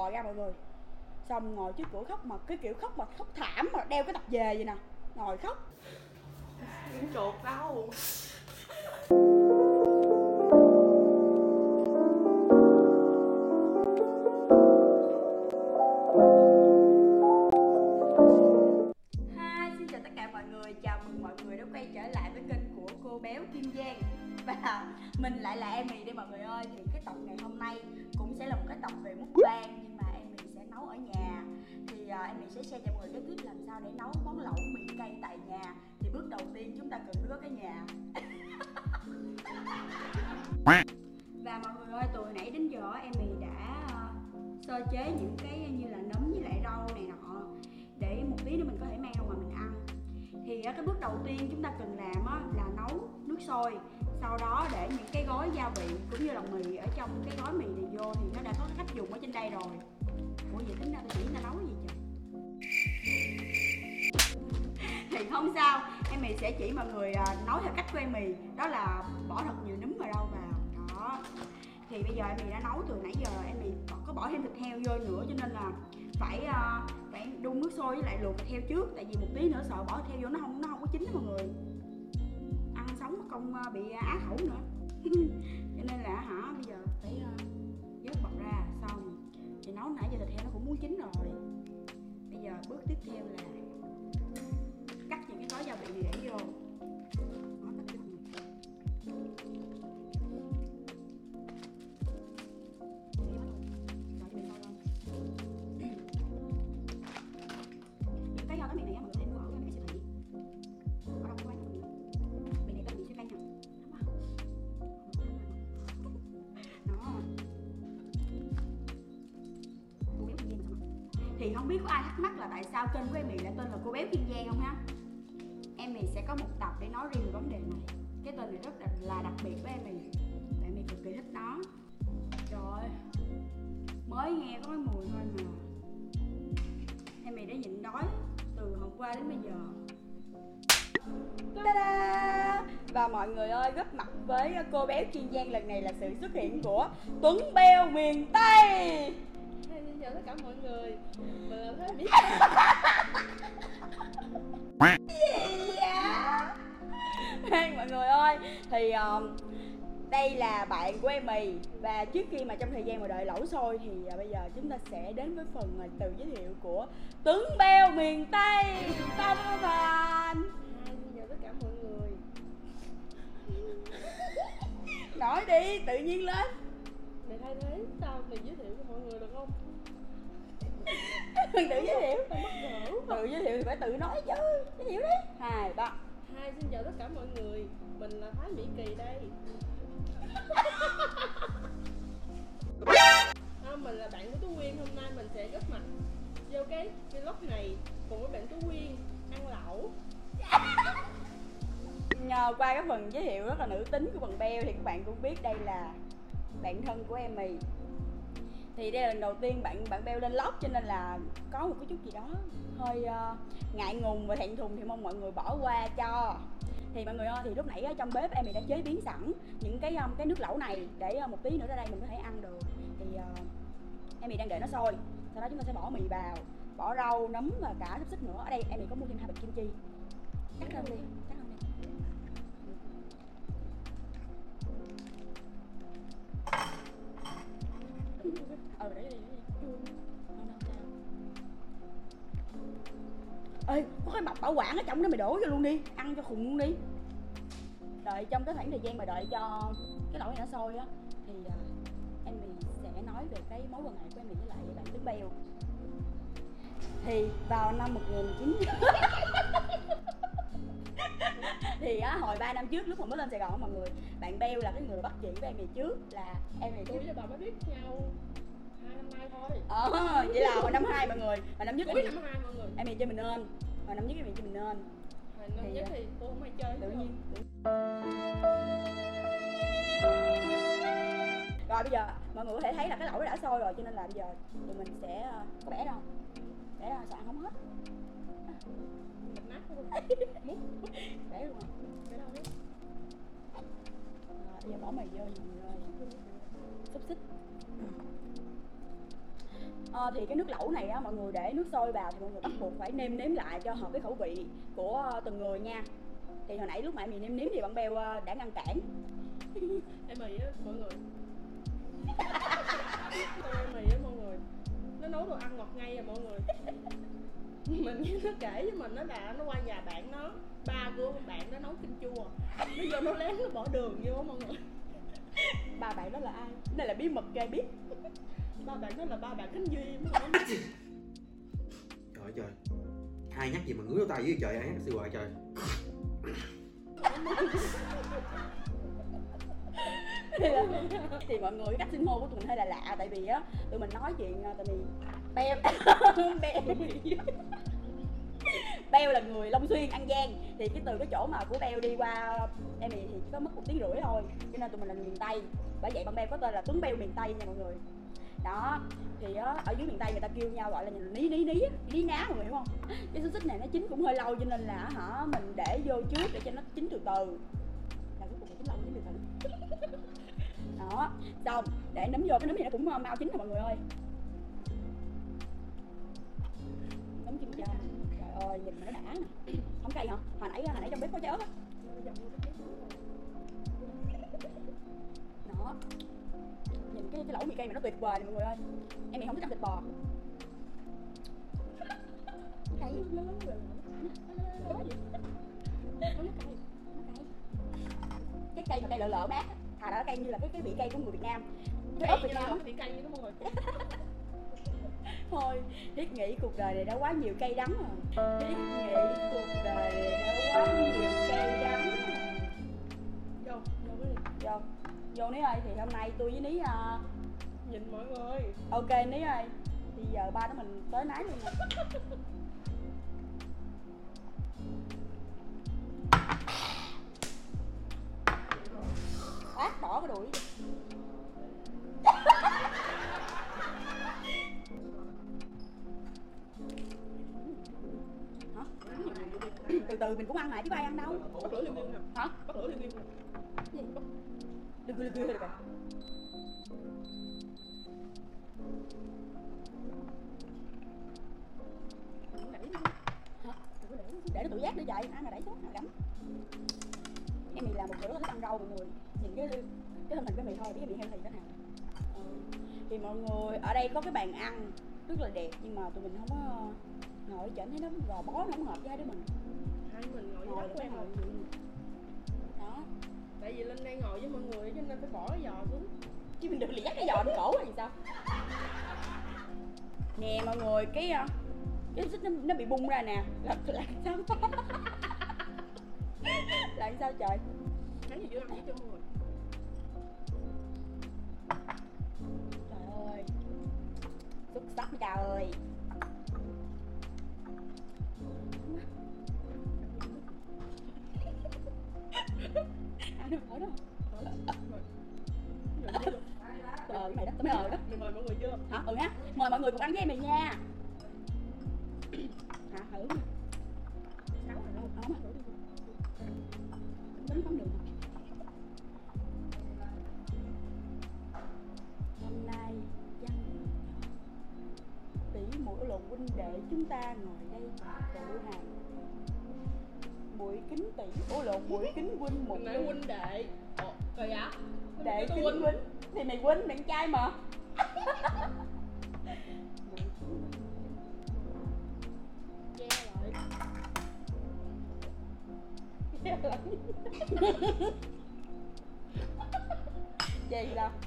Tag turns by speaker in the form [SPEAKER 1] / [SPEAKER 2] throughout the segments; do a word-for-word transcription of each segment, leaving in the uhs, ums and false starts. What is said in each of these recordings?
[SPEAKER 1] lòi ra mọi người. Xong ngồi trước cửa khóc, mà cái kiểu khóc mà khóc thảm, mà đeo cái tập về vậy nè, ngồi khóc.
[SPEAKER 2] Những chuột đâu.
[SPEAKER 1] Hi, xin chào tất cả mọi người, chào mừng mọi người đã quay trở lại với kênh của cô Béo Kim Giang. Và mình lại là Amy đây mọi người ơi. Thì cái tập ngày hôm nay cũng sẽ là một cái tập về mukbang, nhưng mà Amy sẽ nấu ở nhà. Thì uh, Amy sẽ share cho mọi người cái tip làm sao để nấu món lẩu mì cay tại nhà. Thì bước đầu tiên chúng ta cần phải có cái nhà. Và mọi người ơi, từ hồi nãy đến giờ Amy đã uh, sơ chế những cái như là nấm với lại rau này nọ, để một tí nữa mình có thể mang ra ngoài mình ăn. Thì cái bước đầu tiên chúng ta cần làm á, là nấu nước sôi. Sau đó để những cái gói gia vị cũng như là mì ở trong cái gói mì này vô. Thì nó đã có cách dùng ở trên đây rồi. Ủa vậy tính ra tôi chỉ ta nấu cái gì trời. Thì không sao, em mì sẽ chỉ mọi người nấu theo cách của em mì. Đó là bỏ thật nhiều nấm và rau vào. Đó. Thì bây giờ em mì đã nấu từ nãy giờ, em mì có bỏ thêm thịt heo vô nữa, cho nên là phải uh, phải đun nước sôi với lại luộc thịt heo trước. Tại vì một tí nữa sợ bỏ thịt heo vô nó không nó không có chín đó mọi người, ăn sống không uh, bị á khẩu nữa. Cho nên là hả bây giờ phải uh, vớt bọc ra. Xong thì nấu nãy giờ thịt heo nó cũng muốn chín rồi. Bây giờ bước tiếp theo là cắt những cái gói gia vị này để vô. Đó, cắt vô. Thì không biết có ai thắc mắc là tại sao kênh của em lại tên là cô Béo Kim Giang không ha? Em sẽ có một tập để nói riêng về vấn đề này. Cái tên này rất là đặc biệt với em, tại em cực kỳ thích nó. Trời, mới nghe có cái mùi thôi mà em đã nhịn đói từ hôm qua đến bây giờ. Ta-da! Và mọi người ơi, góp mặt với cô Béo Kim Giang lần này là sự xuất hiện của Tuấn Beo miền Tây.
[SPEAKER 2] Xin chào tất cả mọi người, mình là Thái Mỹ.
[SPEAKER 1] Yeah. Hey, mọi người ơi, thì um, đây là bạn của em mì. Và trước khi mà trong thời gian mà đợi lẩu sôi thì uh, bây giờ chúng ta sẽ đến với phần uh, tự giới thiệu của Tuấn Beo miền Tây. Ta ta ta.
[SPEAKER 2] Xin chào tất cả mọi người.
[SPEAKER 1] Nói đi, tự nhiên lên.
[SPEAKER 2] Mày thay thế sao mày giới thiệu cho mọi người được không?
[SPEAKER 1] Tự giới thiệu.
[SPEAKER 2] Tao mắc cỡ.
[SPEAKER 1] Tự giới thiệu thì phải tự nói chứ. Giới thiệu đi. Hai, ba.
[SPEAKER 2] Hai, xin chào tất cả mọi người, mình là Thái Mỹ Kỳ đây. À, mình là bạn của Tú Quyên, hôm nay mình sẽ góp mặt vô cái vlog này cùng với bạn Tú Quyên ăn lẩu.
[SPEAKER 1] Nhờ qua cái phần giới thiệu rất là nữ tính của bạn Beo thì các bạn cũng biết đây là bạn thân của em mì. Thì đây là lần đầu tiên bạn bạn Beo lên vlog, cho nên là có một cái chút gì đó hơi uh, ngại ngùng và thẹn thùng thì mong mọi người bỏ qua cho. Thì mọi người ơi, thì lúc nãy ở trong bếp em đã chế biến sẵn những cái um, cái nước lẩu này để uh, một tí nữa ra đây mình có thể ăn được. Thì uh, em đang để nó sôi, sau đó chúng ta sẽ bỏ mì vào, bỏ rau, nấm và cả xúc xích nữa. Ở đây em có mua thêm hai bịch kim chi. Cắt lên đi, cắt lên đi. Ừ, để đi, để đi. Ê, có cái bọc bảo quản ở trong đó, mày đổ vô luôn đi, ăn cho khùng luôn đi. Rồi trong cái khoảng thời gian mà đợi cho cái lẩu này nó sôi á, thì uh, em sẽ nói về cái mối quan hệ của em với lại bạn Tuấn Beo. Thì vào năm một nghìn chín trăm thì á, hồi ba năm trước lúc mà mới lên Sài Gòn mọi người, bạn Beo là cái người bắt chuyện với em này trước, là em này
[SPEAKER 2] Tôi với bà mới biết nhau hai năm nay thôi.
[SPEAKER 1] Ờ, vậy là hồi năm hai mọi người, hồi năm nhất
[SPEAKER 2] Cuối năm hai mọi người.
[SPEAKER 1] em này chơi mình nên, hồi năm nhất em này chơi mình nên.
[SPEAKER 2] Hồi năm nhất thì tôi không hay chơi.
[SPEAKER 1] Tự nhiên. Rồi bây giờ mọi người có thể thấy là cái lẩu đã sôi rồi, cho nên là bây giờ tụi mình sẽ có bẻ đâu, bẻ ra sợ ăn không hết.
[SPEAKER 2] Nát luôn.
[SPEAKER 1] Bẻ luôn.
[SPEAKER 2] Bẻ đâu đấy.
[SPEAKER 1] Bây giờ bỏ mì vô mọi người ơi. Xúc xích. Ờ, thì cái nước lẩu này á, mọi người để nước sôi vào thì mọi người bắt buộc phải nêm nếm lại cho hợp với khẩu vị của từng người nha. Thì hồi nãy lúc mà mình nêm nếm thì bạn Beo đã ngăn cản.
[SPEAKER 2] Em mì á mọi người. Con em mì á mọi người, nó nấu đồ ăn ngọt ngay à mọi người. Mình nghe nó kể với mình, nó là nó qua nhà bạn nó, ba của bạn nó nấu canh chua, nó vô nó lén nó bỏ đường vô mọi người.
[SPEAKER 1] Ba bạn đó là ai? Đây là bí mật cho ai biết.
[SPEAKER 2] Ba bạn đó là ba bạn Khánh Duy.
[SPEAKER 3] Trời ơi trời, ai nhắc gì mà ngứa tay với trời, ai nhắc siêu hoài trời.
[SPEAKER 1] Thì mọi người, cái cách xưng hô của tụi mình hơi là lạ, tại vì á tụi mình nói chuyện tại vì Beo Beo Beo là người Long Xuyên, An Giang, thì cái từ cái chỗ mà của Beo đi qua em thì chỉ có mất một tiếng rưỡi thôi, cho nên tụi mình là người miền Tây, bởi vậy bạn Beo có tên là Tuấn Beo miền Tây nha mọi người. Đó thì á, ở dưới miền Tây người ta kêu nhau gọi là ní ní ní ní ná, mọi người hiểu không? Cái xúc xích này nó chín cũng hơi lâu cho nên là hả mình để vô trước để cho nó chín từ từ, là cuối cùng chín lâu chín từ từ. Đó xong để nấm vô, cái nấm thì nó cũng mau chín rồi mọi người ơi. Nấm kim châm, trời ơi nhìn mà nó đã nè. Không cay hả? Hồi nãy hồi nãy trong bếp có trái ớt á. Đó, nhìn cái, cái lẩu mì cay mà nó tuyệt vời này mọi người ơi. Em thì không thích ăn thịt bò. Cay lắm rồi. Có gì? Nó cay, nó cay. Cái cay mà cay lợ lợ mát. À đó, cay như là cái cái vị cay của người Việt Nam. Cái ớt Việt Nam
[SPEAKER 2] vị cay như đó mọi người.
[SPEAKER 1] Thôi, Thiết nghĩ cuộc đời này đã quá nhiều cay đắng rồi. Thiết nghĩ cuộc đời này đã quá nhiều cay đắng rồi.
[SPEAKER 2] Vô, vô cái đi.
[SPEAKER 1] Vô, vô Ní ơi, thì hôm nay tôi với Ní uh...
[SPEAKER 2] nhìn mọi người.
[SPEAKER 1] Ok Ní ơi, thì giờ ba đứa mình tới nái luôn nè. Ác đỏ cái đuổi. Hả? Từ từ mình cũng ăn lại chứ ai ăn đâu.
[SPEAKER 2] Bắt lửa liêu liêu nè.
[SPEAKER 1] Hả?
[SPEAKER 2] Bắt lửa liêu liêu nè.
[SPEAKER 1] Gì? Đưa đưa đưa được rồi. Hả? Để nó tự giác đi chạy, ăn là đẩy xuống, ăn đấm. Em mì là một người rất là thích ăn rau mọi người. Nhìn cái cái thân hình của mì thôi biết mì heo thì thế nào. Ừ. Thì mọi người ở đây có cái bàn ăn rất là đẹp nhưng mà tụi mình không có ngồi chảnh thấy nó gò bó, nó không hợp với hai đứa mình.
[SPEAKER 2] Hai mình ngồi
[SPEAKER 1] Ngồi
[SPEAKER 2] với đất của em
[SPEAKER 1] ngồi
[SPEAKER 2] rồi.
[SPEAKER 1] Đó.
[SPEAKER 2] Tại vì Linh đang ngồi với mọi người cho nên phải bỏ cái giò xuống.
[SPEAKER 1] Chứ mình được lì dắt cái giò lên cổ hay gì sao? Nè mọi người, cái cái xích nó, nó bị bung ra nè. Là, là sao? Là sao trời?
[SPEAKER 2] Thấy gì chưa ăn gì chưa mọi người?
[SPEAKER 1] Trời ơi, xuất sắc trời ơi. Ăn được ở đâu? Ờ, cái này đó, tao mới ờ đó.
[SPEAKER 2] Mình mời mọi người chưa?
[SPEAKER 1] Hả? Ừ ha, mời mọi người cùng ăn với em mình nha. Hả? Thử nha. Sáu rồi đâu? Ờ, thử đi. Tính không được. Hôm nay dân tỷ muội lộn huynh đệ chúng ta ngồi đây tự hào. Muội kính tỷ, ủa lộn muội kính huynh một
[SPEAKER 2] Mình nói huynh đệ. Ồ, rồi dạ?
[SPEAKER 1] đệ kính huynh. huynh thì mày huynh bạn trai mà.
[SPEAKER 2] Che lại.
[SPEAKER 1] Che lại. Che gì đâu?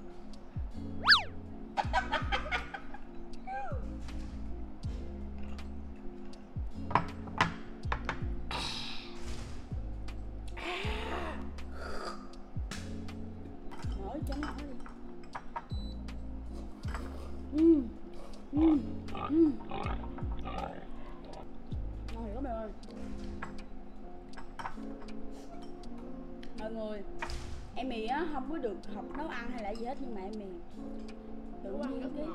[SPEAKER 1] Mở cho nó đi. Uhm. Uhm. Uhm. Ngon lắm ơi. Mọi người, em mì á không có được học nấu ăn hay là gì hết nhưng mà em mì tự nhiên cái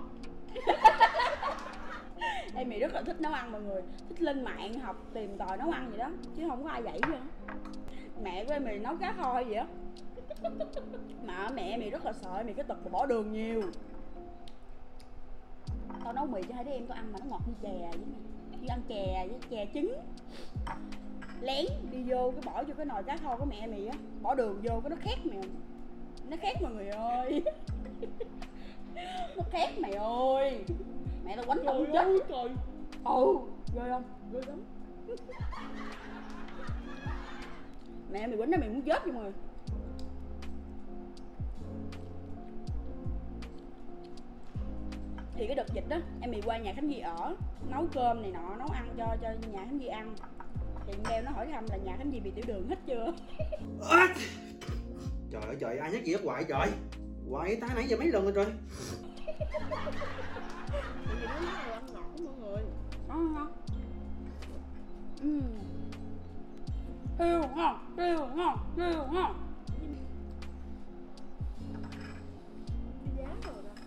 [SPEAKER 1] em mì rất là thích nấu ăn mọi người, thích lên mạng học tìm tòi nấu ăn gì đó chứ không có ai dạy chứ. Mẹ của em mì nấu cá kho hay gì á mà mẹ em mì rất là sợ em mì cái tật bỏ đường nhiều. Tao nói mì cho hai đứa em tôi ăn mà nó ngọt như chè vậy nè, như ăn chè với chè trứng. Lén đi vô cái bỏ vô cái nồi cá kho của mẹ mì á, bỏ đường vô cái nó khét mày, nó khét mọi người ơi. Nó khét mày ơi, mẹ tao quánh tao
[SPEAKER 2] Trời
[SPEAKER 1] chết.
[SPEAKER 2] ơi trời.
[SPEAKER 1] Ừ, ghê không?
[SPEAKER 2] Ghê lắm.
[SPEAKER 1] Mẹ mày quánh nó mày muốn chết vậy mọi người. Thì cái đợt dịch đó em mì qua nhà Khánh Duy ở, nấu cơm này nọ, nấu ăn cho cho nhà Khánh Duy ăn. Thì Beo nó hỏi thăm là nhà Khánh Duy bị tiểu đường hết chưa.
[SPEAKER 3] À! Trời ơi trời, ai nhắc gì hết hoài trời. Hoài ta nãy giờ mấy lần rồi trời.
[SPEAKER 2] Tại vì nó nói là ăn ngọt đó mọi người.
[SPEAKER 1] Ngon không? Ừm. Siêu ngon, siêu ngon, siêu ngon.
[SPEAKER 2] Cái giá rồi đó.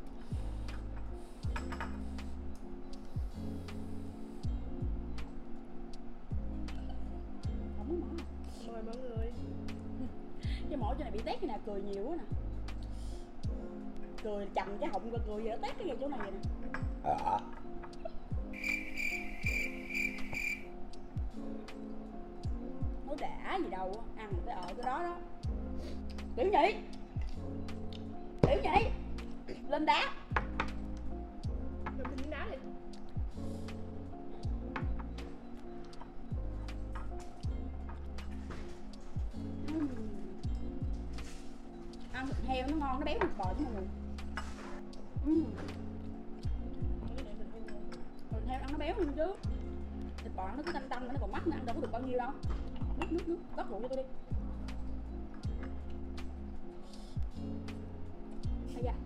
[SPEAKER 1] Không muốn mỏ.
[SPEAKER 2] Mời mọi người.
[SPEAKER 1] Cái mỏ chỗ này bị tét cái nào cười nhiều quá nè. Cười chầm cái họng coi cười vậy nó tét cái ngay chỗ này vậy nè. Nó đã gì đâu, ăn cái ở cái đó đó. Tiểu nhị, Tiểu nhị, lên đá.
[SPEAKER 2] Lên miếng đá đi.
[SPEAKER 1] Uhm. Ăn thịt heo nó ngon, nó béo thịt bò chứ mọi người. Uhm.
[SPEAKER 2] Cái này mình không ngon.
[SPEAKER 1] Thịt heo ăn nó béo hơn chứ. Thịt bò nó cứ tanh tanh, nó còn mắt nó ăn đâu có được bao nhiêu đâu. Nước nước nước, rót rượu cho tôi đi. Bây giờ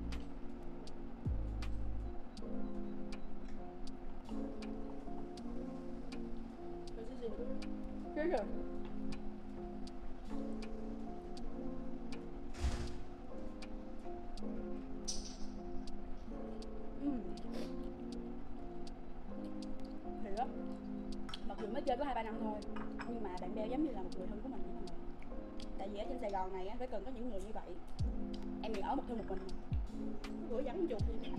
[SPEAKER 2] Rồi xí xì nữa.
[SPEAKER 1] cái rồi. Uhm. Thì đó, mặc dù mới chơi có hai ba năm thôi, nhưng mà bạn Beo giống như là một người thân của mình vậy mọi người. Tại vì ở trên Sài Gòn này á, phải cần có những người như vậy. Em bị ở một thân một mình mà.
[SPEAKER 2] Bữa vắng chuột gì.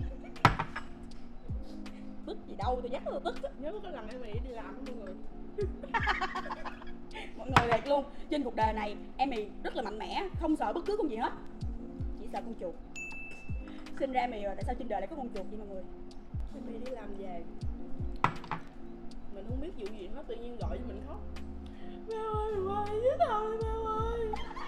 [SPEAKER 1] Tức gì đâu, tôi dắt tôi tức.
[SPEAKER 2] Nhớ có lần em đi làm với mọi người.
[SPEAKER 1] Mọi người thiệt luôn, trên cuộc đời này em mì rất là mạnh mẽ, không sợ bất cứ con gì hết, chỉ sợ con chuột. Sinh ra mì rồi, tại sao trên đời lại có con chuột vậy mọi người?
[SPEAKER 2] Em đi làm về, mình không biết vụ gì hết, tự nhiên gọi cho mình khóc. Beo ơi, qua với tao đi Beo ơi.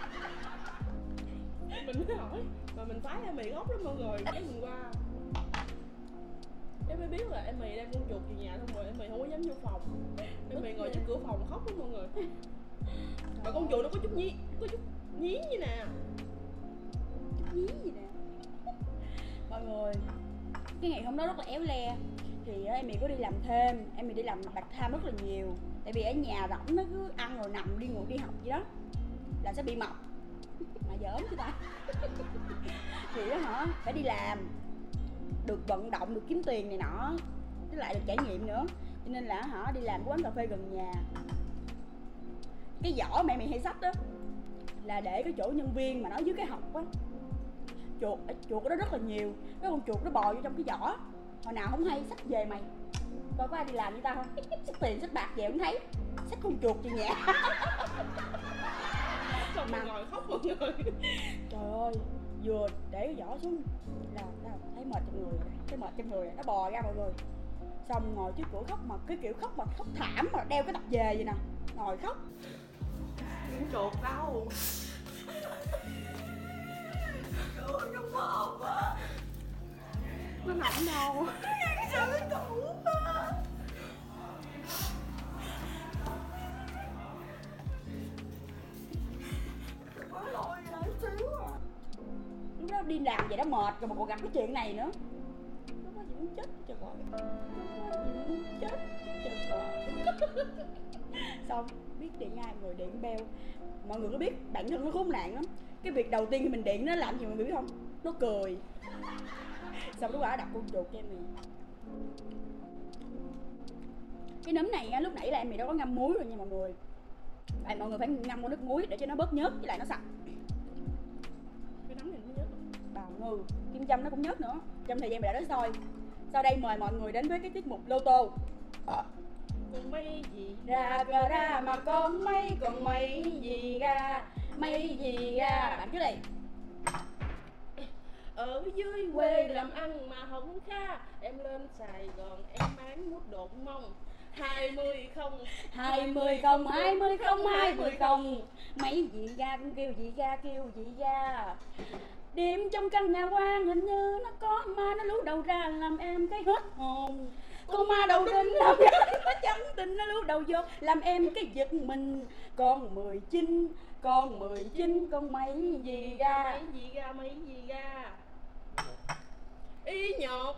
[SPEAKER 2] Mình mới hỏi, mà mình phái em mì khóc lắm mọi người, cái mình qua. Em mới biết là em mì đem con chuột về nhà xong rồi em mì không có dám vô phòng. Em mì ngồi trước cửa phòng khóc lắm mọi người. Mà con chuột nó có chút nhí, có chút nhí như nè.
[SPEAKER 1] Nhí gì nè. Mọi người, cái ngày hôm đó rất là éo le. Thì em mì có đi làm thêm, em mì đi làm part time rất là nhiều. Tại vì ở nhà rỗng nó cứ ăn rồi nằm, đi ngủ đi học gì đó là sẽ bị mập. Mà giỡn chứ ta. Thì đó hả, phải đi làm, được vận động, được kiếm tiền này nọ, với lại được trải nghiệm nữa. Cho nên là hả, đi làm cái quán cà phê gần nhà. Cái giỏ mẹ mày hay xách đó là để cái chỗ nhân viên mà nó dưới cái học á. Chuột, chuột ở đó rất là nhiều. Cái con chuột nó bò vô trong cái giỏ. Hồi nào không hay xách về mày. Coi có ai đi làm như tao không? Xách tiền, xách bạc về không thấy. Xách con chuột về nhà.
[SPEAKER 2] Xong mà ngồi khóc mọi người.
[SPEAKER 1] Trời ơi, vừa để cái giỏ xuống là tao thấy mệt trong người rồi. Cái mệt trong người rồi, nó bò ra mọi người. Xong ngồi trước cửa khóc mà cái kiểu khóc mà khóc thảm mà đeo cái tập về vậy nè. Ngồi khóc.
[SPEAKER 2] Con chuột đâu?
[SPEAKER 1] Nó mệt quá.
[SPEAKER 2] Nó nằm đâu?
[SPEAKER 1] Sao nó ngủ quá. Có lỗi lại xíu à. Lúc đó đi làm vậy đó mệt rồi mà còn gặp cái chuyện này nữa. Lúc đó chị muốn chết trời ơi. Lúc đó chị muốn chết trời ơi. Xong biết điện ai, người điện Beo. Mọi người có biết bản thân nó khốn nạn lắm. Cái việc đầu tiên khi mình điện nó làm gì mọi người biết không? Nó cười. Xong lúc đó nó đặt con chuột cho em mì. Cái nấm này á, lúc nãy là em mì đâu có ngâm muối rồi nha mọi người. Tại mọi người phải ngâm qua nước muối để cho nó bớt nhớt với lại nó sạch.
[SPEAKER 2] Cái nấm này nó nhớt.
[SPEAKER 1] Bào ngư, kim châm nó cũng nhớt nữa. Trong thời gian mình đã đói sôi. Sau đây mời mọi người đến với cái tiết mục lô tô.
[SPEAKER 2] Con mây gì
[SPEAKER 1] Ra ra ra mà con mây, con mây gì ra, mây gì ra. Bạn trước đây.
[SPEAKER 2] ở dưới quê làm ăn mà không kha, em lên Sài Gòn em bán mút đột mông. Hai mươi không
[SPEAKER 1] Hai mươi không, hai mươi không, hai mươi không. Mấy gì ra cũng kêu gì ra, kêu gì ra. Đêm trong căn nhà hoang hình như nó có ma, nó lú đầu ra làm em cái hết hồn. Con ma đầu đinh làm em nó trắng tinh, nó lú đầu vô làm em cái giật mình. Con mười chín, con mười chín, con mấy gì ra.
[SPEAKER 2] mấy gì ra, mấy gì ra. Y nhột.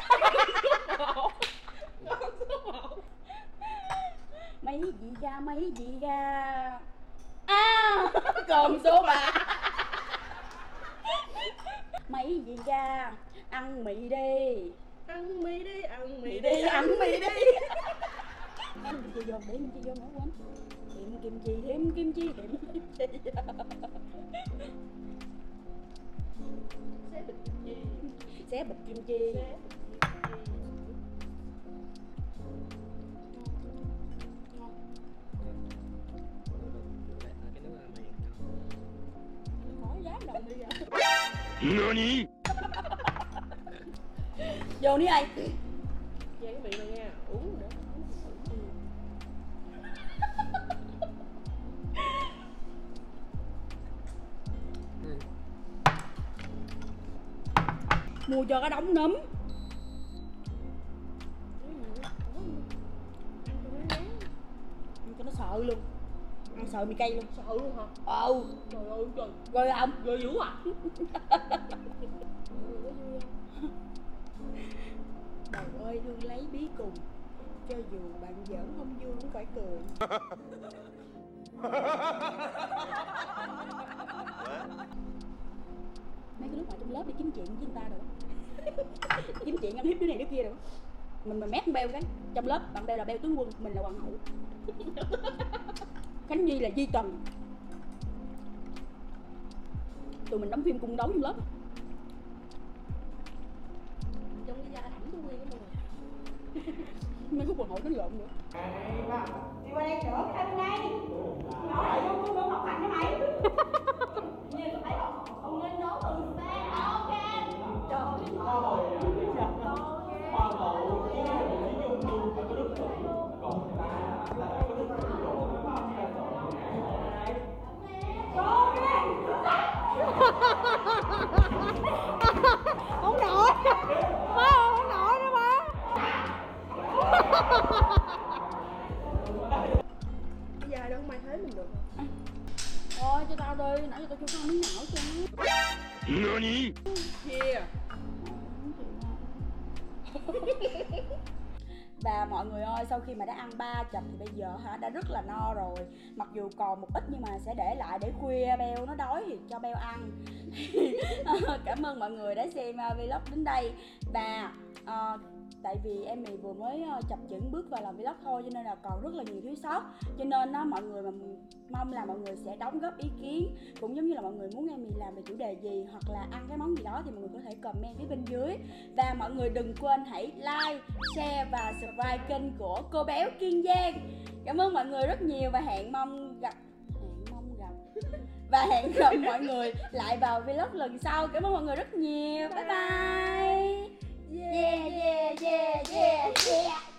[SPEAKER 2] Con số một.
[SPEAKER 1] Mấy gì ra, mấy gì ra. À, còn số ba. Mấy gì ra, ăn mì đi.
[SPEAKER 2] Ăn mì đi, ăn mì
[SPEAKER 1] Mì
[SPEAKER 2] đi,
[SPEAKER 1] đi, ăn
[SPEAKER 2] ăn
[SPEAKER 1] mì
[SPEAKER 2] mì
[SPEAKER 1] đi.
[SPEAKER 2] đi.
[SPEAKER 1] Kim chi vô, để kim chi vô nữa quên. Thêm kim chi, thêm kim chi, thêm kim chi.
[SPEAKER 2] Xé bịch kim chi.
[SPEAKER 1] Xé bịch kim chi.
[SPEAKER 2] Xé bịch kim chi.
[SPEAKER 1] Khó dám đồng đi vậy.
[SPEAKER 4] Nani?
[SPEAKER 1] Vô đi ai.
[SPEAKER 2] Che cái miệng này nha, uống nữa.
[SPEAKER 1] Mua cho cái đống nấm. Ăn cho nó sợ luôn. Ăn sợ mì cay luôn.
[SPEAKER 2] Sợ luôn hả?
[SPEAKER 1] Ồ.
[SPEAKER 2] Trời ơi trời.
[SPEAKER 1] Rồi không?
[SPEAKER 2] Rồi dữ à?
[SPEAKER 1] Đầu ơi thương lấy bí cùng. Cho dù bạn giỡn không vui cũng phải cười. Mấy cái lúc mà trong lớp đi kiếm chuyện với người ta được. Kiếm chuyện ăn hiếp đứa này đứa kia được. Mình mà mét con beo cái. Trong lớp bạn beo là beo tướng quân, mình là hoàng hậu. Khánh Nhi là Di Tần. Tụi mình đóng phim cung đấu trong lớp.
[SPEAKER 2] Trong cái da thẩm tôi nguyên của mình.
[SPEAKER 1] Mấy khúc hoàng hậu đánh lộn nữa.
[SPEAKER 5] Đi qua đây nữa, khai bên đây. Nói lại vô vô học hành cho mày. Nhìn thấy không? Ông lên đó từ xe. Ok. Trời
[SPEAKER 1] Không nổi. Má ơi, không nổi nữa má.
[SPEAKER 2] Cái da đó không ai thấy mình được hả?
[SPEAKER 1] Thôi cho tao đi, nãy giờ tao chưa có miếng não cho.
[SPEAKER 4] Nani?
[SPEAKER 2] Chia.
[SPEAKER 1] Và mọi người ơi, sau khi mà đã ăn ba chập thì bây giờ hả đã rất là no rồi. Mặc dù còn một ít nhưng mà sẽ để lại để khuya Beo nó đói thì cho Beo ăn. Cảm ơn mọi người đã xem uh, vlog đến đây. Và uh, tại vì em mình vừa mới uh, chập chững bước vào làm vlog thôi, cho nên là còn rất là nhiều thiếu sót. Cho nên uh, mọi người mà mong là mọi người sẽ đóng góp ý kiến, cũng giống như là mọi người muốn em mình làm về chủ đề gì hoặc là ăn cái món gì đó thì mọi người có thể comment phía bên dưới. Và mọi người đừng quên hãy like, share và subscribe kênh của cô Béo Kiên Giang. Cảm ơn mọi người rất nhiều và hẹn mong gặp hẹn mong gặp và hẹn gặp mọi người lại vào vlog lần sau. Cảm ơn mọi người rất nhiều. Bye bye. Yeah yeah yeah yeah yeah.